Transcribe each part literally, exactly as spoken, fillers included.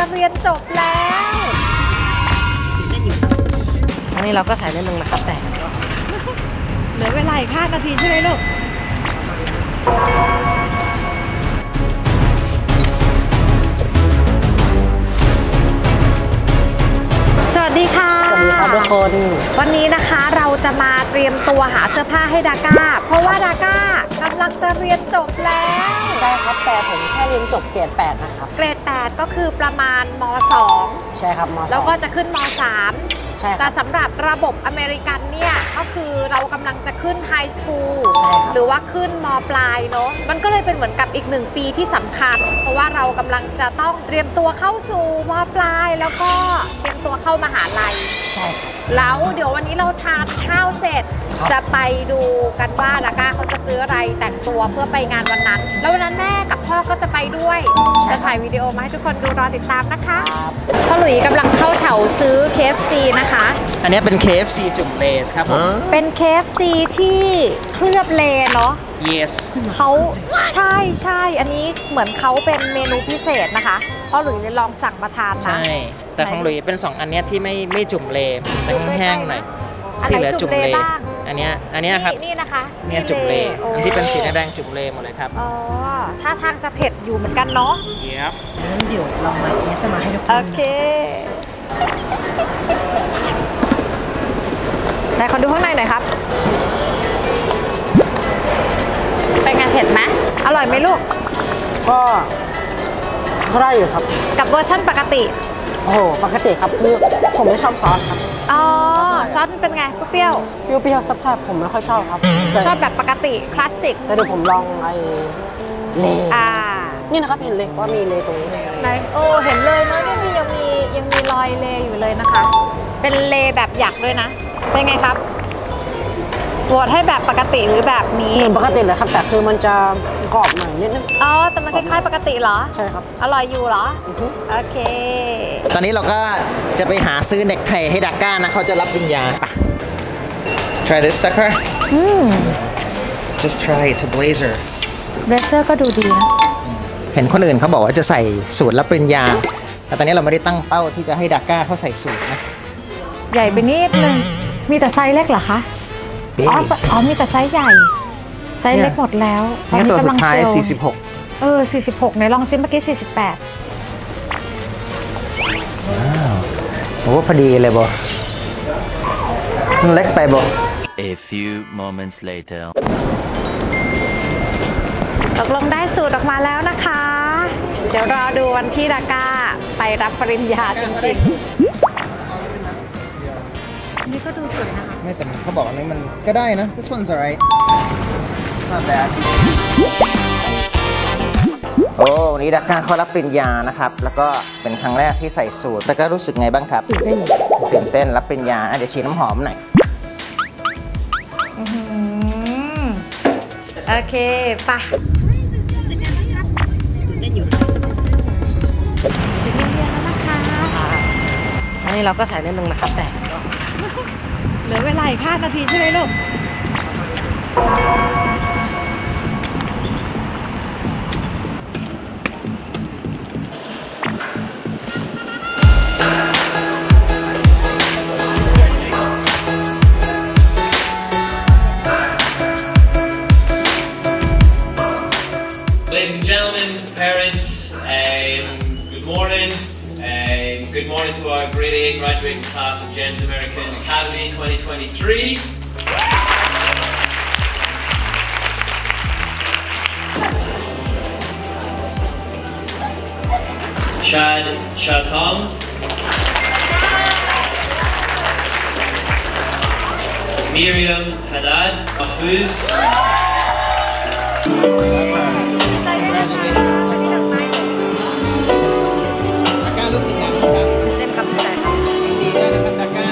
เรียนจบแล้วอันนี้เราก็ใส่ได้หนึ่งนะครับแต่เหลือเวลาอีกห้านาทีใช่ไหมลูกสวัสดีค่ะสวัสดีครับทุกคนวันนี้นะคะเราจะมาเตรียมตัวหาเสื้อผ้าให้ดาก้าเพราะว่าดาก้ากำลังจะเรียนจบแล้วใช่ครับแต่ผมแค่เรียนจบเกรดแปดนะครับเกรดแปดก็คือประมาณมสองใช่ครับมสองแล้วก็จะขึ้นมสามใช่แต่สำหรับระบบอเมริกันเนี่ยก็คือเรากำลังจะขึ้นไฮสคูลหรือว่าขึ้นมปลายเนาะมันก็เลยเป็นเหมือนกับอีกหนึ่งปีที่สำคัญเพราะว่าเรากำลังจะต้องเตรียมตัวเข้าสู่มปลายแล้วก็เตรียมตัวเข้ามหาลัยใช่แล้วเดี๋ยววันนี้เราทานข้าวเสร็จจะไปดูกันว่าดาก้าเขาจะซื้ออะไรแต่งตัวเพื่อไปงานวันนั้นแล้ววันนั้นแม่กับพ่อก็จะไปด้วยจะถ่ายวิดีโอมาให้ทุกคนดูรอติดตามนะคะพ่อหลุยกำลังเข้าแถวซื้อ เค เอฟ ซี นะคะอันนี้เป็น เค เอฟ ซี จุ่มเลสครับผมเป็น เค เอฟ ซี ที่เคลือบเลเนาะ yes เขาใช่ใช่อันนี้เหมือนเขาเป็นเมนูพิเศษนะคะพ่อหลุยเลยลองสั่งมาทานนะใช่แต่ของหลุยเป็นสองอันนี้ที่ไม่ไม่จุ่มเลจะแห้งๆหน่อยที่เหลือจุ่มเลอันนี้อันนี้ครับนี่นะคะเนี่ยจุ่มเลอันที่เป็นสีแดงจุ่มเลหมดเลยครับอ๋อถ้าทางจะเผ็ดอยู่เหมือนกันเนาะเยี่ยมงั้นเดี๋ยวลองมาเอสมาให้ทุกคนโอเคไหนขอดูข้างในหน่อยครับเป็นไงเผ็ดไหมอร่อยไหมลูกก็ก็ได้อยู่ครับกับเวอร์ชั่นปกติโอ้โหปกติครับคือผมไม่ชอบซอสครับอ๋อซอสเป็นไงเปรี้ยวเปรี้ยวๆซับๆผมไม่ค่อยชอบครับชอบแบบปกติคลาสสิกแต่เดี๋ยวผมลองไอ้เลอ่านี่นะครับเห็นเลยว่ามีเลตรงนี้ไหนโอ้เห็นเลยนะนี่ยังมียังมีรอยเลอยู่เลยนะคะเป็นเลแบบหยักด้วยนะเป็นไงครับโหวตให้แบบปกติหรือแบบนี้เหมือนปกติเลยครับแต่คือมันจะกรอบหน่อยนิดนึงอ๋อแต่มันคล้ายๆปกติเหรอใช่ครับอร่อยอยู่เหรอโอเคตอนนี้เราก็จะไปหาซื้อเน็กไทให้ดาก้านะเขาจะรับปริญญา try this Tucker อืม just try it's a blazer blazer ก็ดูดีนะเห็นคนอื่นเขาบอกว่าจะใส่สูทรับปริญญาแต่ตอนนี้เราไม่ได้ตั้งเป้าที่จะให้ดาก้าเขาใส่สูทนะใหญ่ไปนิดนึงมีแต่ไซส์เล็กเหรอคะอ๋ออ๋อมีแต่ไซส์ใหญ่ไซส์เล็กหมดแล้วตอนนี้กำลังเซลล์สี่สิบหกเออสี่สิบหกไหนลองซิเมื่อกี้สี่สิบแปดว้าวโอ้พอดีเลยโบเล็กไปโบ A few moments later ตกลงได้สูตรออกมาแล้วนะคะเดี๋ยวรอดูวันที่ดาก้าไปรับปริญญาจริงๆนี่ก็ดูสวยนะคะไม่แต่เขาบอกอันนี้มันก็ได้นะ this one's alright not bad โอ้วันนี้ดาก้าเขารับปริญญานะครับแล้วก็เป็นครั้งแรกที่ใส่สูทแล้วก็รู้สึกไงบ้างครับตื่นเต้นตื่นเต้นรับปริญญาเดี๋ยวฉีดน้ำหอมหน่อยโอเคไปตื่นเต้นอยู่ถึงโรงเรียนแล้วนะคะอันนี้เราก็ใส่ได้หนึ่งนะครับแต่เหลือเวลาอีกห้านาทีใช่ไหมลูก Ladies and gentlemen, parents, um, good morning. Um, good morning to our grade eight graduating class of James American Academy twenty twenty-three. Chad Chatham. Miriam Haddad Mahfouz. รู้สึกยังไงครับเต้นครับใจครับดีด้วยนะครับดาก้า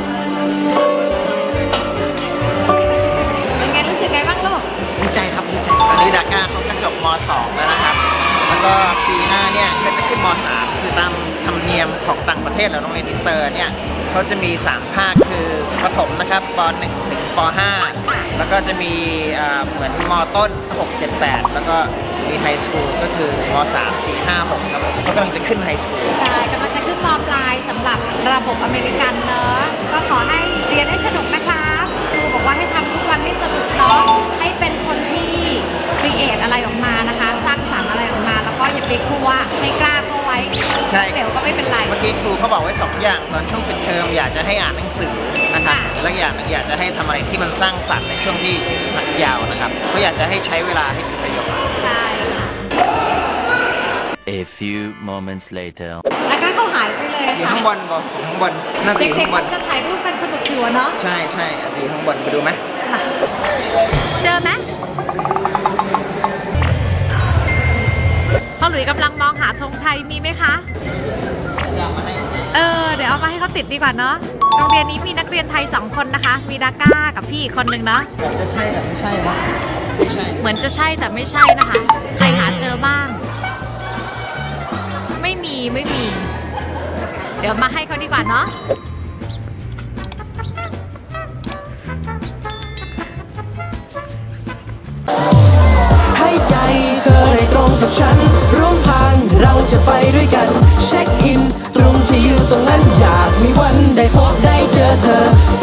เป็นไงรู้สึกไงบ้างลูกดีใจครับดีใจตอนนี้ดาก้าเขาก็จบม สอง แล้วนะครับแล้วก็ปีหน้าเนี่ยก็จะขึ้นม .สาม คือตามธรรมเนียมของต่างประเทศเราโรงเรียนอินเตอร์เนี่ยเขาจะมีสามภาคคือประถมนะครับป .หนึ่ง ถึงป .ห้า แล้วก็จะมีเหมือนม.ต้น หก เจ็ด แปด แล้วก็มีไฮสคูลก็คือม .สาม สี่ ห้า หก ครับผมเขากำลังจะขึ้นไฮสคูลใช่กำลังจะขึ้นม.ปลายสำหรับระบบอเมริกันเนอะก็ขอให้เรียนให้สนุกนะครับครูบอกว่าให้ทำทุกวันให้สนุกเนาะให้เป็นคนที่ครีเอทอะไรออกมานะคะสร้างสรรค์อะไรออกมาแล้วก็อย่าไปกลัวให้กล้าเข้าไว้ใช่เดี๋ยวก็ไม่เป็นไรเมื่อกี้ครูเขาบอกไว้สองอย่างตอนช่วงปิดเทอมอยากจะให้อ่านหนังสือนะครับค่ะและอย่างหนึงอยากจะให้ทำอะไรที่มันสร้างสรรค์ในช่วงที่ยาวนะครับก็อยากจะให้ใช้เวลาให้เป็นประโยชน์ใช่ค่ะ A few moments later. แล้วก็เขาหายไปเลยอยู่ค่ะข้างบนบอกอยู่ข้างบนน่าจะเด็อยู่กข้างบนๆจะถ่ายรูปกันสนุกอยู่อะเนาะใช่ใช่อาจจะอยู่ข้างบนไปดูไหมเจอไหมพ่อหลุยกำลังมองหาธงไทยมีไหมคะอยากมาให้เออเดี๋ยวเอามาให้เขาติดดีกว่าเนาะโรงเรียนนี้มีนักเรียนไทยสองคนนะคะ มีดาก้ากับพี่อีกคนนึงเนาะผมจะใช่แต่ไม่ใช่นะไม่ใช่เหมือนจะใช่แต่ไม่ใช่นะคะ ใครหาเจอบ้าง ไม่มีไม่มี เดี๋ยวมาให้เขาดีกว่าเนาะให้ใจเธอได้ตรงกับฉันร่วมทางเราจะไปด้วยกันเช็คอินตรงที่อยู่ตรงนั้นอยากมีวันได้พบได้เจอเธอ